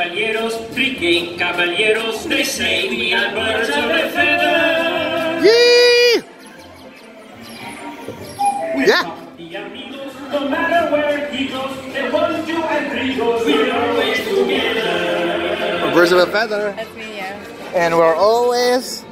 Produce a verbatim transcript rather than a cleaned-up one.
caballeros, three gay caballeros, they say we are birds of a feather. Yee! Yeah. No matter where he goes, the one, two, and three goes, we're always together. We're birds of a feather. That's me, yeah. And we're always